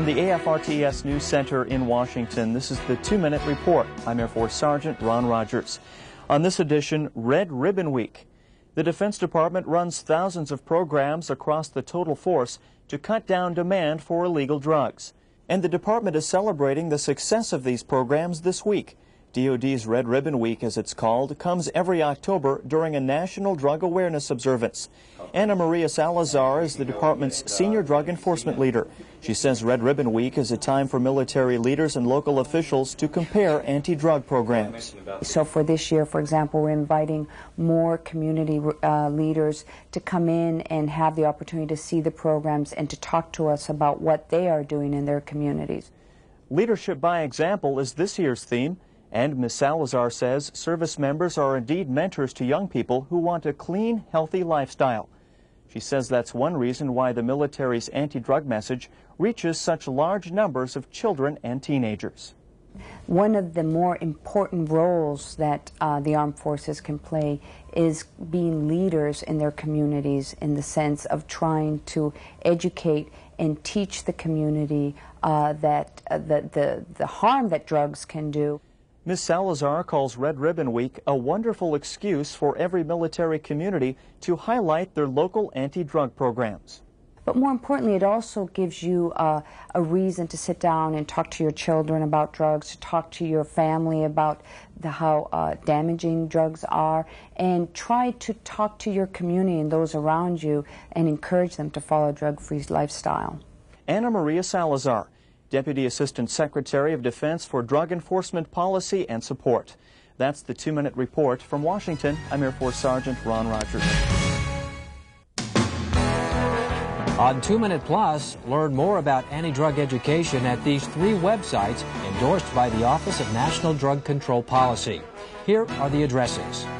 From the AFRTS News Center in Washington, this is the 2-Minute Report. I'm Air Force Sergeant Ron Rogers. On this edition, Red Ribbon Week. The Defense Department runs thousands of programs across the total force to cut down demand for illegal drugs. And the department is celebrating the success of these programs this week. DoD's Red Ribbon Week, as it's called, comes every October during a National Drug Awareness Observance. Anna Maria Salazar is the department's senior drug enforcement leader. She says Red Ribbon Week is a time for military leaders and local officials to compare anti-drug programs. So for this year, for example, we're inviting more community leaders to come in and have the opportunity to see the programs and to talk to us about what they are doing in their communities. Leadership by example is this year's theme. And Ms. Salazar says service members are indeed mentors to young people who want a clean, healthy lifestyle. She says that's one reason why the military's anti-drug message reaches such large numbers of children and teenagers. One of the more important roles that the armed forces can play is being leaders in their communities, in the sense of trying to educate and teach the community that the harm that drugs can do. Ms. Salazar calls Red Ribbon Week a wonderful excuse for every military community to highlight their local anti-drug programs. But more importantly, it also gives you a reason to sit down and talk to your children about drugs, to talk to your family about how damaging drugs are, and try to talk to your community and those around you and encourage them to follow a drug-free lifestyle. Anna Maria Salazar, Deputy Assistant Secretary of Defense for Drug Enforcement Policy and Support. That's the 2-Minute Report. From Washington, I'm Air Force Sergeant Ron Rogers. On 2-Minute Plus, learn more about anti-drug education at these 3 websites endorsed by the Office of National Drug Control Policy. Here are the addresses: